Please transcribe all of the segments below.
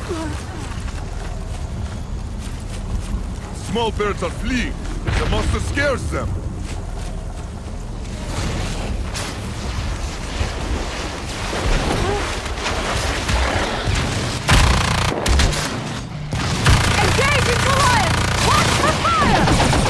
Small birds are fleeing. The monster scares them. Engaging Goliath! Watch for fire!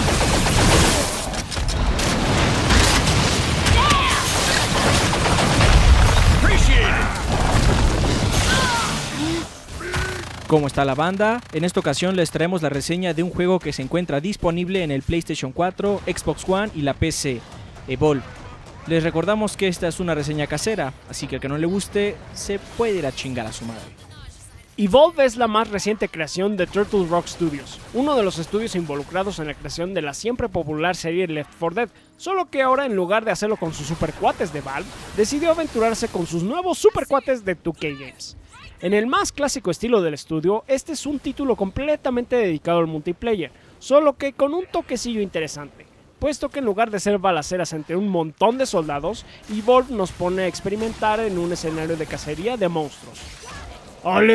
¿Cómo está la banda? En esta ocasión les traemos la reseña de un juego que se encuentra disponible en el PlayStation 4, Xbox One y la PC, Evolve. Les recordamos que esta es una reseña casera, así que al que no le guste, se puede ir a chingar a su madre. Evolve es la más reciente creación de Turtle Rock Studios, uno de los estudios involucrados en la creación de la siempre popular serie Left 4 Dead, solo que ahora en lugar de hacerlo con sus supercuates de Valve, decidió aventurarse con sus nuevos supercuates de 2K Games. En el más clásico estilo del estudio, este es un título completamente dedicado al multiplayer, solo que con un toquecillo interesante, puesto que en lugar de ser balaceras entre un montón de soldados, Evolve nos pone a experimentar en un escenario de cacería de monstruos. ¡Al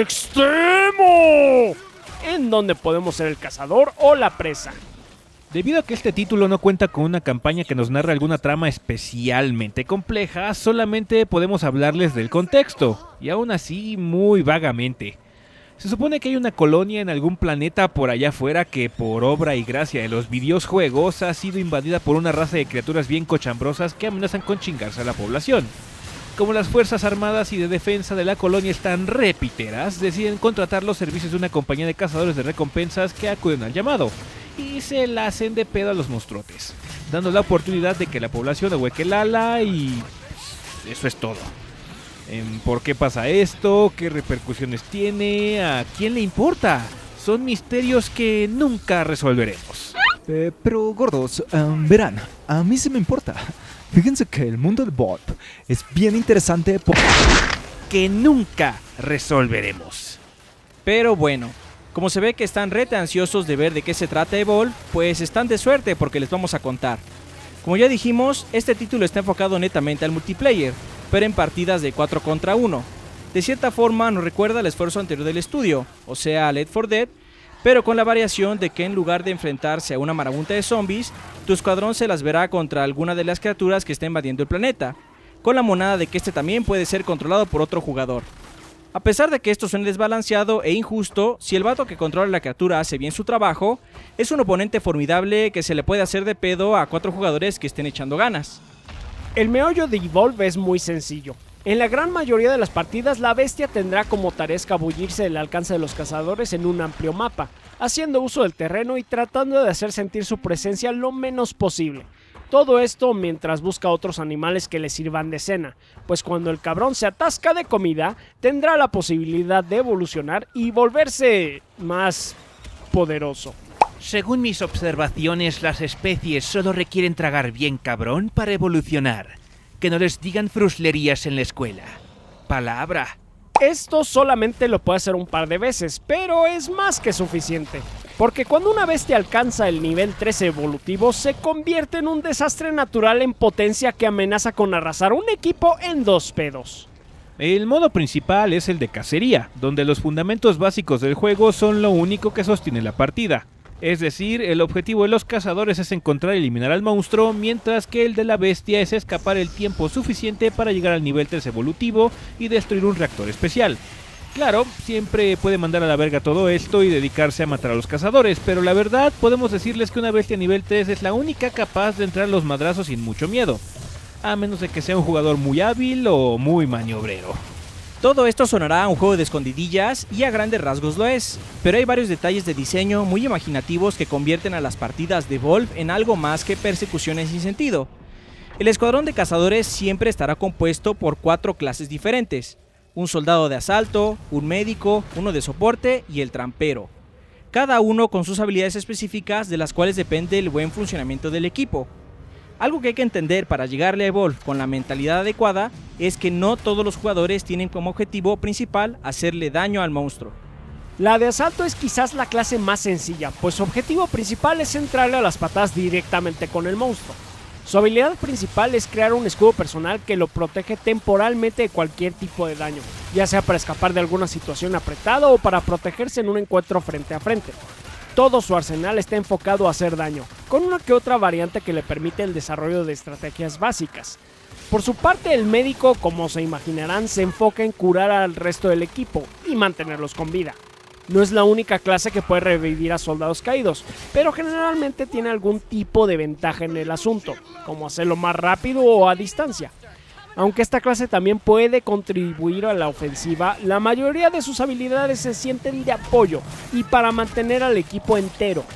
extremo! En donde podemos ser el cazador o la presa. Debido a que este título no cuenta con una campaña que nos narre alguna trama especialmente compleja, solamente podemos hablarles del contexto, y aún así muy vagamente. Se supone que hay una colonia en algún planeta por allá afuera que, por obra y gracia de los videojuegos, ha sido invadida por una raza de criaturas bien cochambrosas que amenazan con chingarse a la población. Como las fuerzas armadas y de defensa de la colonia están repiteras, deciden contratar los servicios de una compañía de cazadores de recompensas que acuden al llamado, y se la hacen de pedo a los monstruotes, dando la oportunidad de que la población ahueque el ala y eso es todo. ¿Por qué pasa esto? ¿Qué repercusiones tiene? ¿A quién le importa? Son misterios que nunca resolveremos. Pero gordos, verán, a mí sí me importa. Fíjense que el mundo del Evolve es bien interesante que nunca resolveremos. Pero bueno, como se ve que están rete ansiosos de ver de qué se trata Evolve, pues están de suerte porque les vamos a contar. Como ya dijimos, este título está enfocado netamente al multiplayer, pero en partidas de 4 contra 1. De cierta forma nos recuerda al esfuerzo anterior del estudio, o sea, Left 4 Dead, pero con la variación de que en lugar de enfrentarse a una marabunta de zombies, tu escuadrón se las verá contra alguna de las criaturas que está invadiendo el planeta, con la monada de que este también puede ser controlado por otro jugador. A pesar de que esto suene desbalanceado e injusto, si el vato que controla la criatura hace bien su trabajo, es un oponente formidable que se le puede hacer de pedo a 4 jugadores que estén echando ganas. El meollo de Evolve es muy sencillo. En la gran mayoría de las partidas, la bestia tendrá como tarea escabullirse del alcance de los cazadores en un amplio mapa, haciendo uso del terreno y tratando de hacer sentir su presencia lo menos posible. Todo esto mientras busca otros animales que le sirvan de cena, pues cuando el cabrón se atasca de comida, tendrá la posibilidad de evolucionar y volverse más poderoso. Según mis observaciones, las especies solo requieren tragar bien cabrón para evolucionar. Que no les digan fruslerías en la escuela. Palabra. Esto solamente lo puede hacer un par de veces, pero es más que suficiente. Porque cuando una bestia alcanza el nivel 13 evolutivo, se convierte en un desastre natural en potencia que amenaza con arrasar un equipo en 2 pedos. El modo principal es el de cacería, donde los fundamentos básicos del juego son lo único que sostiene la partida. Es decir, el objetivo de los cazadores es encontrar y eliminar al monstruo, mientras que el de la bestia es escapar el tiempo suficiente para llegar al nivel 3 evolutivo y destruir un reactor especial. Claro, siempre puede mandar a la verga todo esto y dedicarse a matar a los cazadores, pero la verdad podemos decirles que una bestia nivel 3 es la única capaz de entrar a los madrazos sin mucho miedo, a menos de que sea un jugador muy hábil o muy maniobrero. Todo esto sonará a un juego de escondidillas y a grandes rasgos lo es, pero hay varios detalles de diseño muy imaginativos que convierten a las partidas de Evolve en algo más que persecuciones sin sentido. El escuadrón de cazadores siempre estará compuesto por 4 clases diferentes: un soldado de asalto, un médico, uno de soporte y el trampero. Cada uno con sus habilidades específicas de las cuales depende el buen funcionamiento del equipo. Algo que hay que entender para llegarle a Evolve con la mentalidad adecuada es que no todos los jugadores tienen como objetivo principal hacerle daño al monstruo. La de asalto es quizás la clase más sencilla, pues su objetivo principal es entrarle a las patadas directamente con el monstruo. Su habilidad principal es crear un escudo personal que lo protege temporalmente de cualquier tipo de daño, ya sea para escapar de alguna situación apretada o para protegerse en un encuentro frente a frente. Todo su arsenal está enfocado a hacer daño, con una que otra variante que le permite el desarrollo de estrategias básicas. Por su parte, el médico, como se imaginarán, se enfoca en curar al resto del equipo y mantenerlos con vida. No es la única clase que puede revivir a soldados caídos, pero generalmente tiene algún tipo de ventaja en el asunto, como hacerlo más rápido o a distancia. Aunque esta clase también puede contribuir a la ofensiva, la mayoría de sus habilidades se sienten de apoyo y para mantener al equipo entero.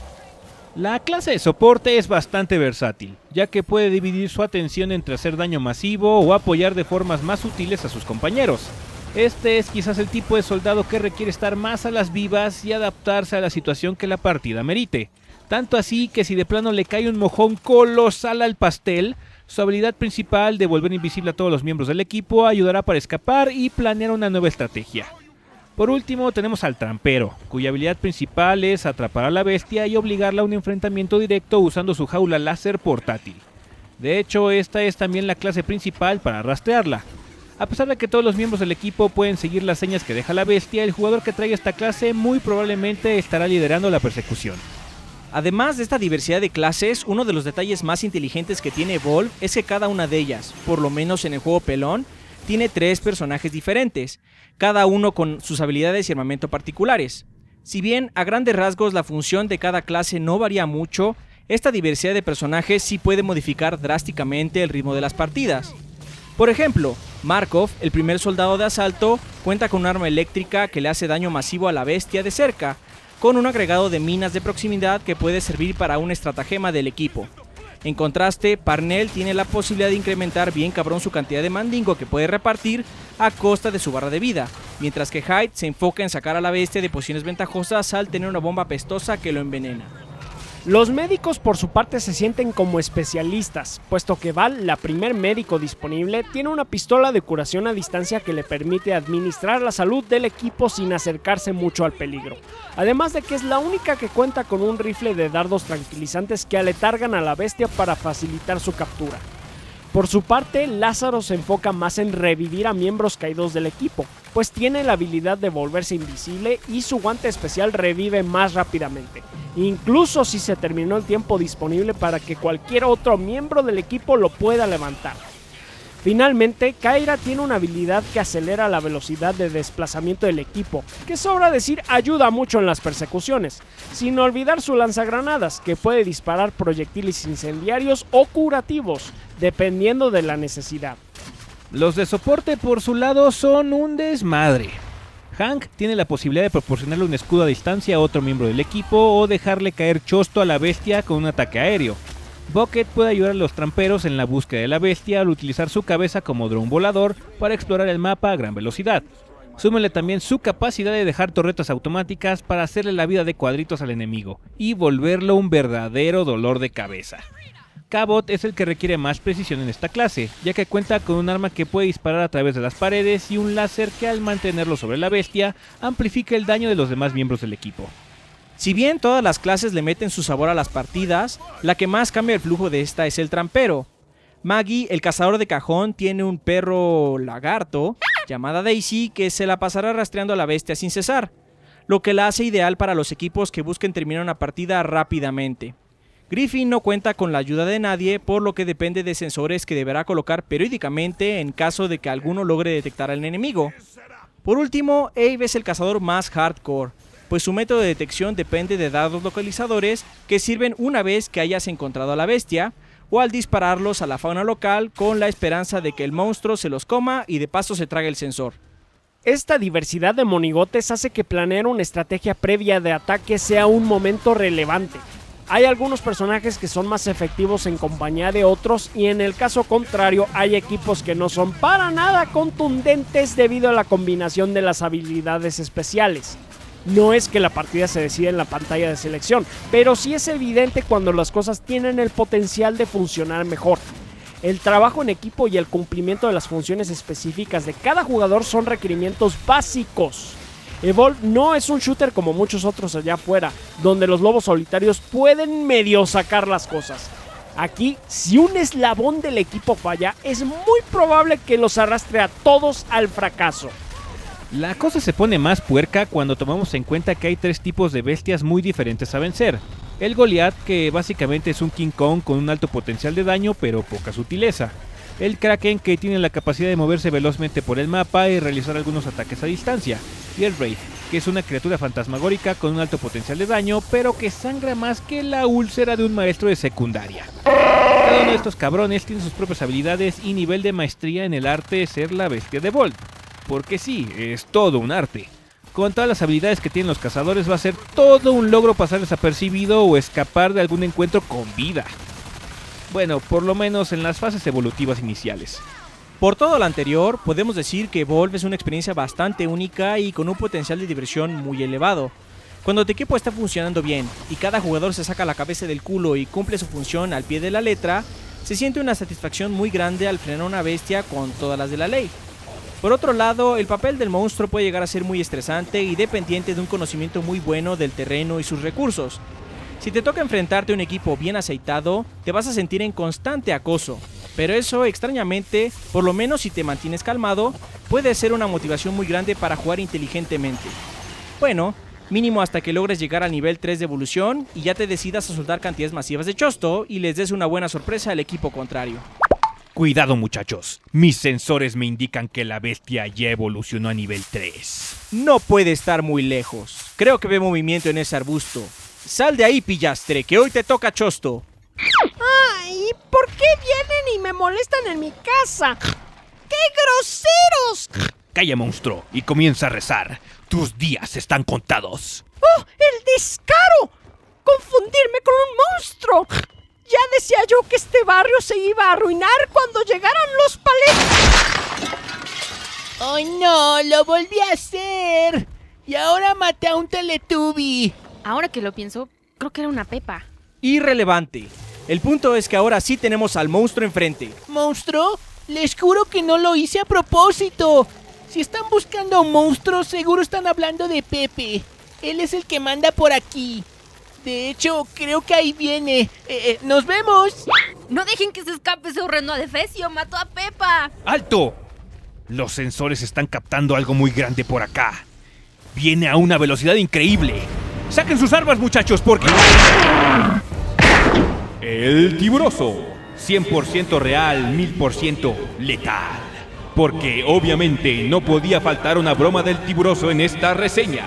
La clase de soporte es bastante versátil, ya que puede dividir su atención entre hacer daño masivo o apoyar de formas más útiles a sus compañeros. Este es quizás el tipo de soldado que requiere estar más a las vivas y adaptarse a la situación que la partida merite. Tanto así que si de plano le cae un mojón colosal al pastel, su habilidad principal de volver invisible a todos los miembros del equipo ayudará para escapar y planear una nueva estrategia. Por último tenemos al trampero, cuya habilidad principal es atrapar a la bestia y obligarla a un enfrentamiento directo usando su jaula láser portátil. De hecho, esta es también la clase principal para rastrearla. A pesar de que todos los miembros del equipo pueden seguir las señas que deja la bestia, el jugador que traiga esta clase muy probablemente estará liderando la persecución. Además de esta diversidad de clases, uno de los detalles más inteligentes que tiene Evolve es que cada una de ellas, por lo menos en el juego pelón, tiene 3 personajes diferentes, cada uno con sus habilidades y armamento particulares. Si bien a grandes rasgos la función de cada clase no varía mucho, esta diversidad de personajes sí puede modificar drásticamente el ritmo de las partidas. Por ejemplo, Markov, el primer soldado de asalto, cuenta con un arma eléctrica que le hace daño masivo a la bestia de cerca, con un agregado de minas de proximidad que puede servir para un estratagema del equipo. En contraste, Parnell tiene la posibilidad de incrementar bien cabrón su cantidad de mandingo que puede repartir a costa de su barra de vida, mientras que Hyde se enfoca en sacar a la bestia de posiciones ventajosas al tener una bomba pestosa que lo envenena. Los médicos por su parte se sienten como especialistas, puesto que Val, la primer médico disponible, tiene una pistola de curación a distancia que le permite administrar la salud del equipo sin acercarse mucho al peligro. Además de que es la única que cuenta con un rifle de dardos tranquilizantes que aletargan a la bestia para facilitar su captura. Por su parte, Lázaro se enfoca más en revivir a miembros caídos del equipo, pues tiene la habilidad de volverse invisible y su guante especial revive más rápidamente, incluso si se terminó el tiempo disponible para que cualquier otro miembro del equipo lo pueda levantar. Finalmente, Kyra tiene una habilidad que acelera la velocidad de desplazamiento del equipo, que sobra decir ayuda mucho en las persecuciones, sin olvidar su lanzagranadas, que puede disparar proyectiles incendiarios o curativos, dependiendo de la necesidad. Los de soporte por su lado son un desmadre. Hank tiene la posibilidad de proporcionarle un escudo a distancia a otro miembro del equipo o dejarle caer chosto a la bestia con un ataque aéreo. Bucket puede ayudar a los tramperos en la búsqueda de la bestia al utilizar su cabeza como dron volador para explorar el mapa a gran velocidad. Súmele también su capacidad de dejar torretas automáticas para hacerle la vida de cuadritos al enemigo y volverlo un verdadero dolor de cabeza. Cabot es el que requiere más precisión en esta clase, ya que cuenta con un arma que puede disparar a través de las paredes y un láser que al mantenerlo sobre la bestia amplifica el daño de los demás miembros del equipo. Si bien todas las clases le meten su sabor a las partidas, la que más cambia el flujo de esta es el trampero. Maggie, el cazador de cajón, tiene un perro lagarto llamada Daisy que se la pasará rastreando a la bestia sin cesar, lo que la hace ideal para los equipos que busquen terminar una partida rápidamente. Griffin no cuenta con la ayuda de nadie, por lo que depende de sensores que deberá colocar periódicamente en caso de que alguno logre detectar al enemigo. Por último, Abe es el cazador más hardcore, pues su método de detección depende de dardos localizadores que sirven una vez que hayas encontrado a la bestia, o al dispararlos a la fauna local con la esperanza de que el monstruo se los coma y de paso se trague el sensor. Esta diversidad de monigotes hace que planear una estrategia previa de ataque sea un momento relevante. Hay algunos personajes que son más efectivos en compañía de otros y en el caso contrario hay equipos que no son para nada contundentes debido a la combinación de las habilidades especiales. No es que la partida se decida en la pantalla de selección, pero sí es evidente cuando las cosas tienen el potencial de funcionar mejor. El trabajo en equipo y el cumplimiento de las funciones específicas de cada jugador son requerimientos básicos. Evolve no es un shooter como muchos otros allá afuera, donde los lobos solitarios pueden medio sacar las cosas. Aquí, si un eslabón del equipo falla, es muy probable que los arrastre a todos al fracaso. La cosa se pone más puerca cuando tomamos en cuenta que hay 3 tipos de bestias muy diferentes a vencer. El Goliath, que básicamente es un King Kong con un alto potencial de daño pero poca sutileza. El Kraken, que tiene la capacidad de moverse velozmente por el mapa y realizar algunos ataques a distancia. Y el Wraith, que es una criatura fantasmagórica con un alto potencial de daño, pero que sangra más que la úlcera de un maestro de secundaria. Cada uno de estos cabrones tiene sus propias habilidades y nivel de maestría en el arte de ser la bestia de Volt. Porque sí, es todo un arte. Con todas las habilidades que tienen los cazadores va a ser todo un logro pasar desapercibido o escapar de algún encuentro con vida. Bueno, por lo menos en las fases evolutivas iniciales. Por todo lo anterior, podemos decir que Evolve es una experiencia bastante única y con un potencial de diversión muy elevado. Cuando tu equipo está funcionando bien y cada jugador se saca la cabeza del culo y cumple su función al pie de la letra, se siente una satisfacción muy grande al frenar una bestia con todas las de la ley. Por otro lado, el papel del monstruo puede llegar a ser muy estresante y dependiente de un conocimiento muy bueno del terreno y sus recursos. Si te toca enfrentarte a un equipo bien aceitado, te vas a sentir en constante acoso, pero eso extrañamente, por lo menos si te mantienes calmado, puede ser una motivación muy grande para jugar inteligentemente. Bueno, mínimo hasta que logres llegar al nivel 3 de evolución y ya te decidas a soltar cantidades masivas de chosto y les des una buena sorpresa al equipo contrario. Cuidado muchachos, mis sensores me indican que la bestia ya evolucionó a nivel 3. No puede estar muy lejos, creo que ve movimiento en ese arbusto. Sal de ahí, pillastre, que hoy te toca chosto. ¡Ay! ¿Por qué vienen y me molestan en mi casa? ¡Qué groseros! Calla monstruo y comienza a rezar, tus días están contados. ¡Oh! ¡El descaro! ¡Confundirme con un monstruo! Ya decía yo que este barrio se iba a arruinar cuando llegaran los paletos. ¡Oh no! ¡Lo volví a hacer! Y ahora maté a un Teletubby. Ahora que lo pienso, creo que era una Pepa. Irrelevante. El punto es que ahora sí tenemos al monstruo enfrente. ¿Monstruo? Les juro que no lo hice a propósito. Si están buscando a un monstruo, seguro están hablando de Pepe. Él es el que manda por aquí. De hecho, creo que ahí viene. ¡Nos vemos! No dejen que se escape ese horrendo adefesio. Mató a Pepa. ¡Alto! Los sensores están captando algo muy grande por acá. Viene a una velocidad increíble. ¡Saquen sus armas, muchachos, porque... El tiburoso. 100% real, 1000% letal. Porque obviamente no podía faltar una broma del tiburoso en esta reseña.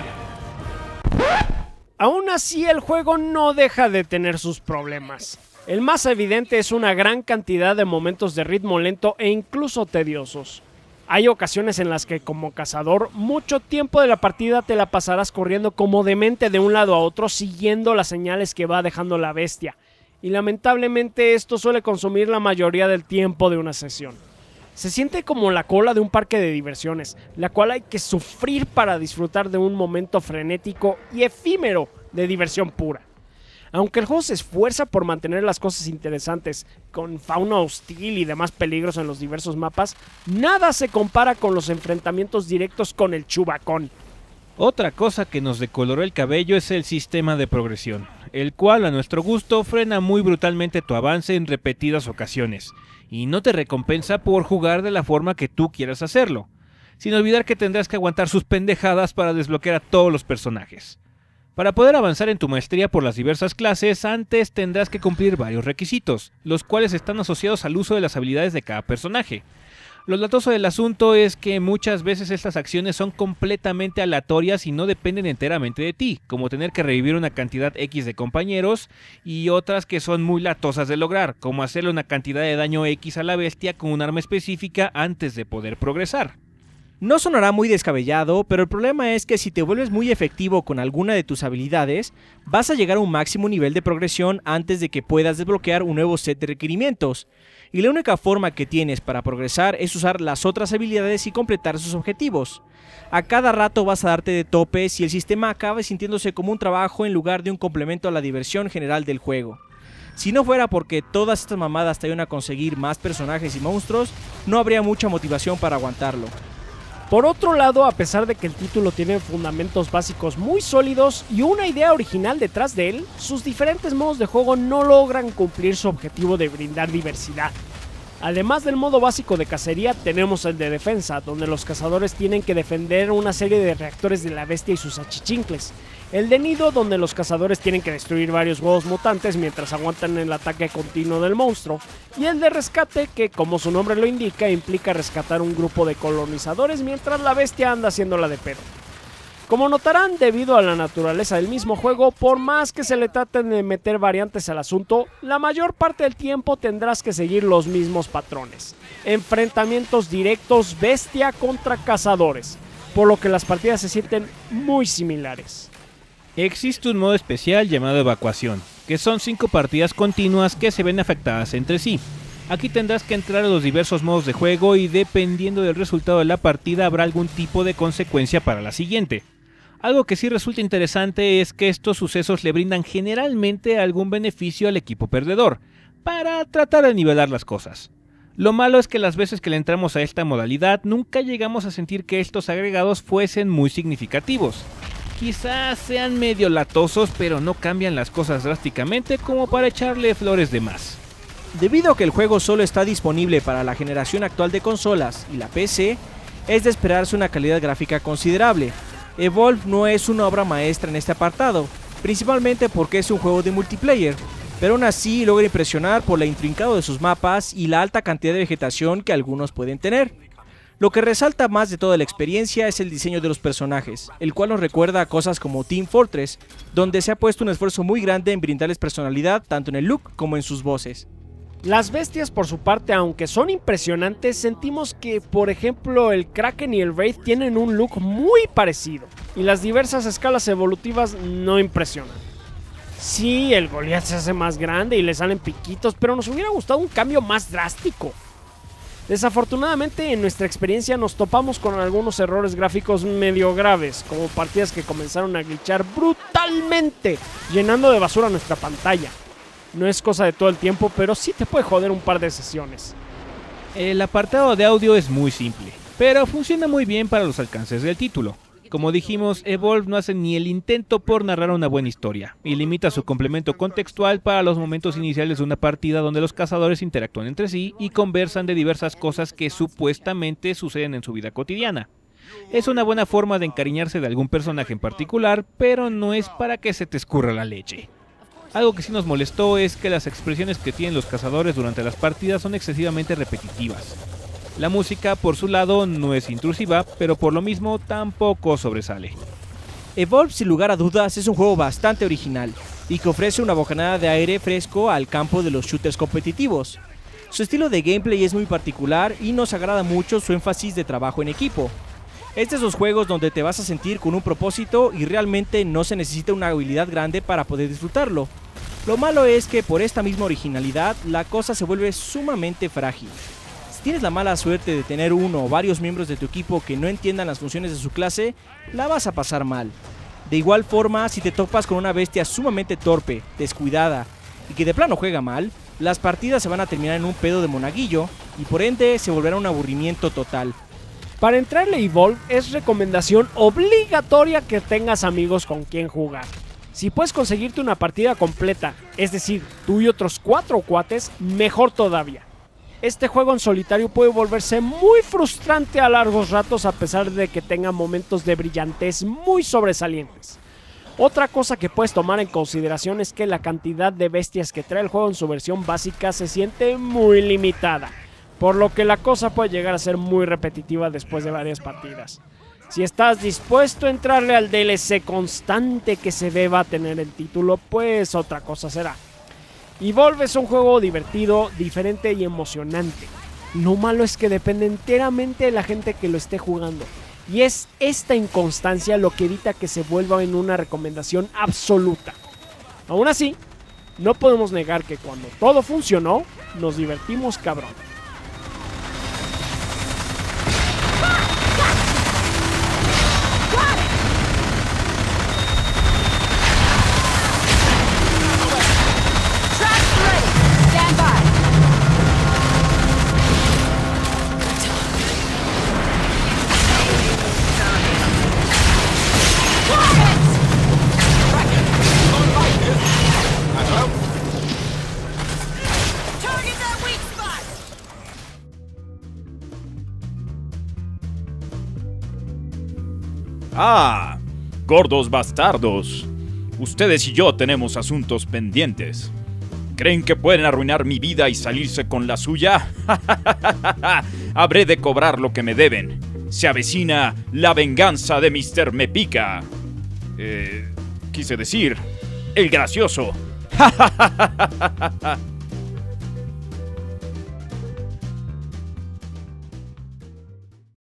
Aún así, el juego no deja de tener sus problemas. El más evidente es una gran cantidad de momentos de ritmo lento e incluso tediosos. Hay ocasiones en las que como cazador mucho tiempo de la partida te la pasarás corriendo como demente de un lado a otro siguiendo las señales que va dejando la bestia. Y lamentablemente esto suele consumir la mayoría del tiempo de una sesión. Se siente como la cola de un parque de diversiones, la cual hay que sufrir para disfrutar de un momento frenético y efímero de diversión pura. Aunque el juego se esfuerza por mantener las cosas interesantes, con fauna hostil y demás peligros en los diversos mapas, nada se compara con los enfrentamientos directos con el chubacón. Otra cosa que nos decoloró el cabello es el sistema de progresión, el cual a nuestro gusto frena muy brutalmente tu avance en repetidas ocasiones, y no te recompensa por jugar de la forma que tú quieras hacerlo, sin olvidar que tendrás que aguantar sus pendejadas para desbloquear a todos los personajes. Para poder avanzar en tu maestría por las diversas clases, antes tendrás que cumplir varios requisitos, los cuales están asociados al uso de las habilidades de cada personaje. Lo latoso del asunto es que muchas veces estas acciones son completamente aleatorias y no dependen enteramente de ti, como tener que revivir una cantidad X de compañeros, y otras que son muy latosas de lograr, como hacerle una cantidad de daño X a la bestia con un arma específica antes de poder progresar. No sonará muy descabellado, pero el problema es que si te vuelves muy efectivo con alguna de tus habilidades, vas a llegar a un máximo nivel de progresión antes de que puedas desbloquear un nuevo set de requerimientos. Y la única forma que tienes para progresar es usar las otras habilidades y completar sus objetivos. A cada rato vas a darte de topes y el sistema acaba sintiéndose como un trabajo en lugar de un complemento a la diversión general del juego. Si no fuera porque todas estas mamadas te ayudan a conseguir más personajes y monstruos, no habría mucha motivación para aguantarlo. Por otro lado, a pesar de que el título tiene fundamentos básicos muy sólidos y una idea original detrás de él, sus diferentes modos de juego no logran cumplir su objetivo de brindar diversidad. Además del modo básico de cacería, tenemos el de defensa, donde los cazadores tienen que defender una serie de reactores de la bestia y sus achichincles. El de nido, donde los cazadores tienen que destruir varios huevos mutantes mientras aguantan el ataque continuo del monstruo. Y el de rescate, que como su nombre lo indica, implica rescatar un grupo de colonizadores mientras la bestia anda haciéndola de pedo. Como notarán, debido a la naturaleza del mismo juego, por más que se le traten de meter variantes al asunto, la mayor parte del tiempo tendrás que seguir los mismos patrones. Enfrentamientos directos bestia contra cazadores, por lo que las partidas se sienten muy similares. Existe un modo especial llamado evacuación, que son 5 partidas continuas que se ven afectadas entre sí. Aquí tendrás que entrar a los diversos modos de juego y dependiendo del resultado de la partida habrá algún tipo de consecuencia para la siguiente. Algo que sí resulta interesante es que estos sucesos le brindan generalmente algún beneficio al equipo perdedor, para tratar de nivelar las cosas. Lo malo es que las veces que le entramos a esta modalidad nunca llegamos a sentir que estos agregados fuesen muy significativos. Quizás sean medio latosos, pero no cambian las cosas drásticamente como para echarle flores de más. Debido a que el juego solo está disponible para la generación actual de consolas y la PC, es de esperarse una calidad gráfica considerable. Evolve no es una obra maestra en este apartado, principalmente porque es un juego de multiplayer, pero aún así logra impresionar por lo intrincado de sus mapas y la alta cantidad de vegetación que algunos pueden tener. Lo que resalta más de toda la experiencia es el diseño de los personajes, el cual nos recuerda a cosas como Team Fortress, donde se ha puesto un esfuerzo muy grande en brindarles personalidad tanto en el look como en sus voces. Las bestias por su parte, aunque son impresionantes, sentimos que por ejemplo el Kraken y el Wraith tienen un look muy parecido, y las diversas escalas evolutivas no impresionan. Sí, el Goliath se hace más grande y le salen piquitos, pero nos hubiera gustado un cambio más drástico. Desafortunadamente en nuestra experiencia nos topamos con algunos errores gráficos medio graves, como partidas que comenzaron a glitchar brutalmente, llenando de basura nuestra pantalla. No es cosa de todo el tiempo, pero sí te puede joder un par de sesiones. El apartado de audio es muy simple, pero funciona muy bien para los alcances del título. Como dijimos, Evolve no hace ni el intento por narrar una buena historia, y limita su complemento contextual para los momentos iniciales de una partida donde los cazadores interactúan entre sí y conversan de diversas cosas que supuestamente suceden en su vida cotidiana. Es una buena forma de encariñarse de algún personaje en particular, pero no es para que se te escurra la leche. Algo que sí nos molestó es que las expresiones que tienen los cazadores durante las partidas son excesivamente repetitivas. La música, por su lado, no es intrusiva, pero por lo mismo tampoco sobresale. Evolve, sin lugar a dudas, es un juego bastante original y que ofrece una bocanada de aire fresco al campo de los shooters competitivos. Su estilo de gameplay es muy particular y nos agrada mucho su énfasis de trabajo en equipo. Es de esos juegos donde te vas a sentir con un propósito y realmente no se necesita una habilidad grande para poder disfrutarlo. Lo malo es que por esta misma originalidad la cosa se vuelve sumamente frágil. Si tienes la mala suerte de tener uno o varios miembros de tu equipo que no entiendan las funciones de su clase, la vas a pasar mal. De igual forma, si te topas con una bestia sumamente torpe, descuidada y que de plano juega mal, las partidas se van a terminar en un pedo de monaguillo y por ende se volverá un aburrimiento total. Para entrarle a Evolve es recomendación obligatoria que tengas amigos con quien jugar. Si puedes conseguirte una partida completa, es decir, tú y otros 4 cuates, mejor todavía. Este juego en solitario puede volverse muy frustrante a largos ratos a pesar de que tenga momentos de brillantez muy sobresalientes. Otra cosa que puedes tomar en consideración es que la cantidad de bestias que trae el juego en su versión básica se siente muy limitada, por lo que la cosa puede llegar a ser muy repetitiva después de varias partidas. Si estás dispuesto a entrarle al DLC constante que se deba tener el título, pues otra cosa será. Evolve es un juego divertido, diferente y emocionante. Lo malo es que depende enteramente de la gente que lo esté jugando. Y es esta inconstancia lo que evita que se vuelva en una recomendación absoluta. Aún así, no podemos negar que cuando todo funcionó, nos divertimos cabrón. Ah, gordos bastardos. Ustedes y yo tenemos asuntos pendientes. ¿Creen que pueden arruinar mi vida y salirse con la suya? Habré de cobrar lo que me deben. Se avecina la venganza de Mr. Mepica. Quise decir, el gracioso.